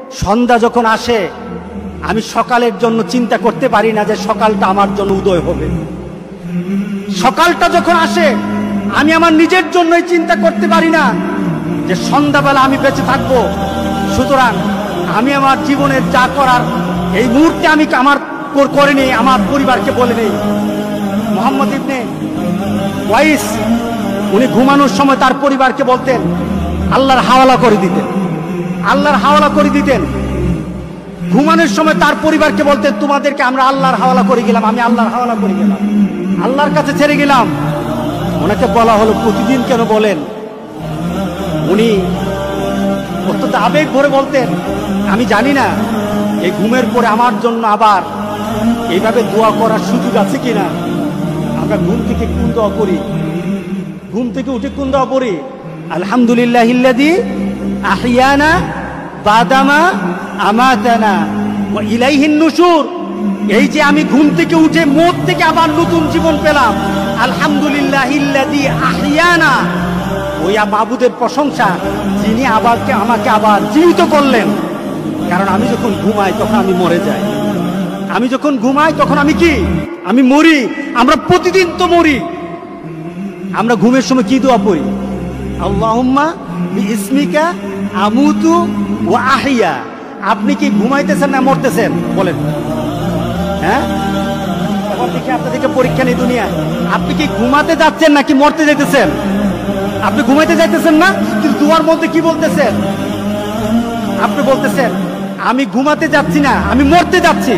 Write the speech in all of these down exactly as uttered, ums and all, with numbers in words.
সন্ধ্যা যখন আসে আমি সকালের জন্য চিন্তা করতে পারি না যে সকালটা আমার জন্য উদয় হবে। সকালটা যখন আসে আমি আমার নিজের জন্যই চিন্তা করতে পারি না যে সন্ধ্যাবেলা আমি বেঁচে থাকবো। সুতরাং আমি আমার জীবনের যা করার এই মুহূর্তে আমি আমার করে নেই, আমার পরিবারকে বলে নেই। মোহাম্মদ ইবনে ওয়াইস উনি ঘুমানোর সময় তার পরিবারকে বলতেন আল্লাহর হাওয়ালা করে দিতেন, আল্লাহর হাওয়ালা করে দিতেন। ঘুমানোর সময় তার পরিবারকে বলতেন তোমাদেরকে আমরা আল্লাহর হাওয়ালা করে গেলাম, আমি আল্লাহর হাওয়ালা করে গেলাম, আল্লাহর কাছে ছেড়ে গেলাম। ওনাকে বলা হলো প্রতিদিন কেন বলেন? উনি অত্যন্ত আবেগ ভরে বলতেন আমি জানি না এই ঘুমের পরে আমার জন্য আবার এইভাবে দোয়া করার সুযোগ আছে কিনা। আমরা ঘুম থেকে কোন দোয়া করি? ঘুম থেকে উঠে কোন দোয়া পড়ি? আলহামদুলিল্লাহিল্লাযী আহিয়ানা বাদামা আমাতানা ওয়া ইলাইহিন নুশুর। এই যে আমি ঘুম থেকে উঠে মওত থেকে আবার নতুন জীবন পেলাম, আলহামদুলিল্লাহিল্লাযী আহিয়ানা, ওই মাবুদের প্রশংসা যিনি আবারকে আমাকে আবার জীবিত করলেন। কারণ আমি যখন ঘুমাই তখন আমি মরে যাই, আমি যখন ঘুমাই তখন আমি কি? আমি মরি। আমরা প্রতিদিন তো মরি। আমরা ঘুমের সময় কি দোয়া পড়ি? আল্লাহুম্মা বিইসমিকা আমুতু ওয়া আহিয়া। আপনি কি ঘুমাইতেছেন না মরতেছেন বলেন? হ্যাঁ, এবার দেখি আপনাদেরকে পরীক্ষা নেই দুনিয়ায়। আপনি কি ঘুমাতে যাচ্ছেন নাকি মরতে যাইতেছেন? আপনি ঘুমাইতে যাইতেছেন না, কিন্তু দুয়ার মধ্যে কি বলতেছেন? আপনি বলতেছেন আমি ঘুমাতে যাচ্ছি না, আমি মরতে যাচ্ছি।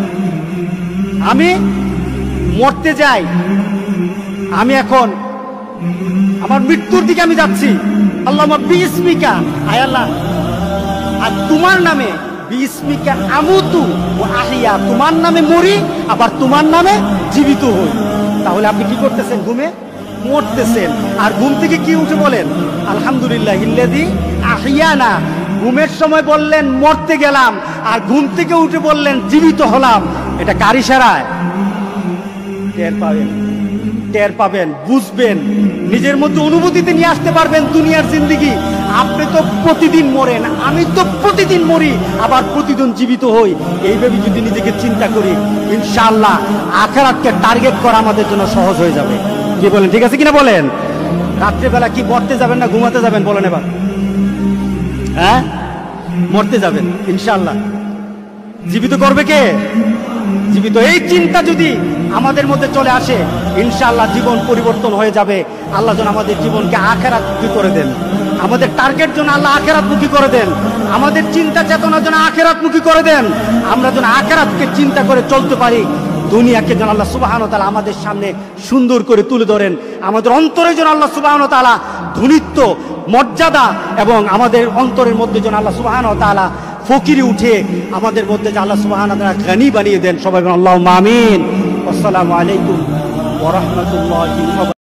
আমি মরতে যাই, আমি এখন আমার মৃত্যুর দিকে আমি যাচ্ছি। আল্লাহুম্মা বিইসমিকা, আয় আল্লাহ, আর তোমার নামে, বিইসমিকা আমুতু ওয়া আহিয়া, তোমার নামে মরি আবার তোমার নামে জীবিত হই। তাহলে আপনি কি করতেছেন? ঘুমে মরতেছেন। আর ঘুম থেকে কি উঠে বলেন আলহামদুলিল্লাহিল্লাযী আহিয়ানা। ঘুমের সময় বললেন মরতে গেলাম, আর ঘুম থেকে উঠে বললেন জীবিত হলাম। এটা কার ইশারায়? টের পাবেন, টের পাবেন, বুঝবেন, নিজের মধ্যে অনুভূতিতে নিয়ে আসতে পারবেন দুনিয়ার জিন্দেগি। আপনি তো প্রতিদিন মরেন, আমি তো প্রতিদিন মরি আবার প্রতিদিন জীবিত হই। এইভাবে যদি নিজেকে চিন্তা করি ইনশাআল্লাহ আখিরাতকে টার্গেট করা আমাদের জন্য সহজ হয়ে যাবে। কি বলেন? ঠিক আছে কিনা বলেন? রাত্রেবেলা কি মরতে যাবেন না ঘুমাতে যাবেন বলেন এবার? হ্যাঁ, মরতে যাবেন ইনশাআল্লাহ। জীবিত করবে কে? জীবিত। এই চিন্তা যদি আমাদের মধ্যে চলে আসে ইনশাআল্লাহ জীবন পরিবর্তন হয়ে যাবে। আল্লাহ যেন আমাদের জীবনকে আখিরাতমুখী করে দেন, আমাদের টার্গেট যেন আল্লাহ আখিরাতমুখী করে দেন, আমাদের চিন্তা চেতনা যেন আখিরাতমুখী করে দেন। আমরা যেন আখিরাতকে চিন্তা করে চলতে পারি। দুনিয়াকে যেন আল্লাহ সুবহানাহু ওয়া তাআলা আমাদের সামনে সুন্দর করে তুলে ধরেন। আমাদের অন্তরে যেন আল্লাহ সুবহানাহু ওয়া তাআলা ধনীত্ব, মর্যাদা এবং আমাদের অন্তরের মধ্যে যেন আল্লাহ সুবহানাহু ওয়া তাআলা ফকিরি উঠে আমাদের মধ্যে যে আল্লাহ সুবহানাহু ওয়া তাআলা গনি বানিয়ে দেন। সবাই আল্লাহুম্মা আমিন। আসসালামু আলাইকুম ওয়া রাহমাতুল্লাহি ওয়া বারাকাতুহু।